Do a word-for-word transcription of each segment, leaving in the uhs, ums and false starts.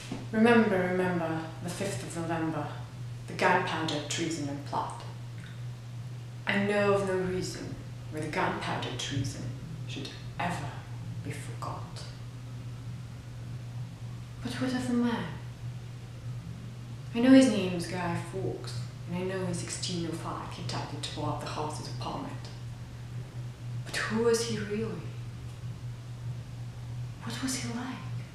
Remember, remember, the fifth of November, the gunpowder treason and plot. I know of no reason where the gunpowder treason should ever be forgot. But what of the man? I know his name's Guy Fawkes, and I know in sixteen oh five he attempted to blow up the Houses of Parliament. But who was he really? What was he like?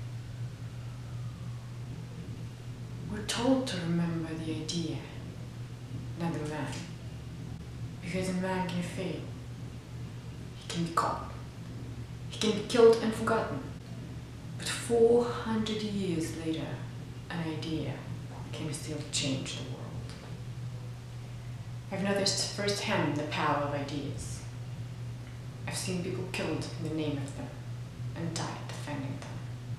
We're told to remember the idea, not the man. Because a man can fail. He can be caught. He can be killed and forgotten. But four hundred years later, an idea can still change the world. I've noticed firsthand the power of ideas. I've seen people killed in the name of them and died defending them.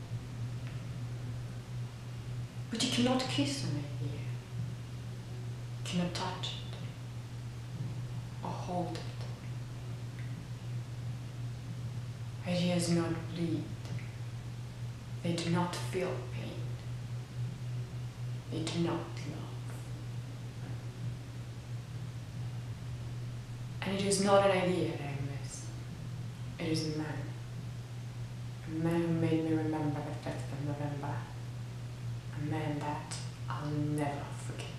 But you cannot kiss an idea. You cannot touch it or hold it. Ideas do not bleed. They do not feel pain. They do not love. And it is not an idea that I miss. It is a man. A man who made me remember the fifth of November. A man that I'll never forget.